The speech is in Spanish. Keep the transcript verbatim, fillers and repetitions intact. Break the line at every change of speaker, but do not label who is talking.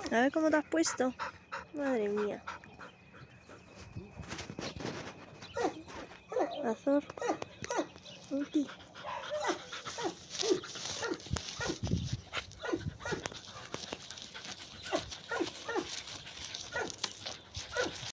A ver cómo te has puesto. Madre mía. Azor. Uki.